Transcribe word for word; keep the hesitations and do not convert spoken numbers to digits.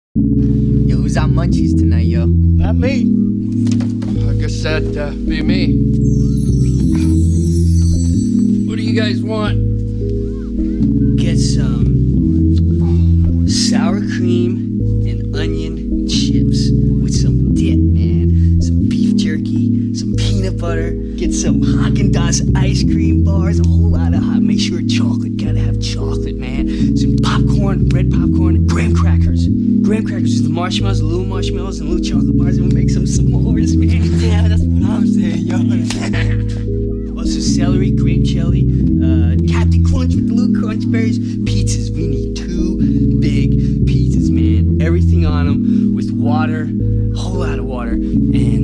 Yo, who's on munchies tonight, yo? Not me. I guess that'd uh, be me. What do you guys want? Get some sour cream and onion chips with some dip, man. Some beef jerky, some peanut butter. Get some Haagen-Dazs ice cream bars, a whole lot of hot. Make sure chocolate, gotta have chocolate, man. Some popcorn, red popcorn, graham crackers. Graham crackers with the marshmallows, the little marshmallows, and little chocolate bars, and we'll make some s'mores, man. Yeah, that's what I'm saying, yo. Also, celery, grape jelly, uh, Captain Crunch with the little crunch berries. Pizzas, we need two big pizzas, man. Everything on them with water, a whole lot of water, and